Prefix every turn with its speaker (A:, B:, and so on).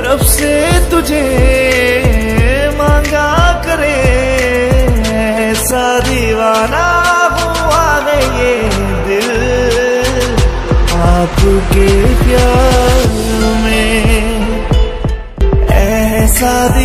A: रब से तुझे मांगा करे, ऐसा दीवाना हुआ है ये दिल आपके प्यार में, ऐसा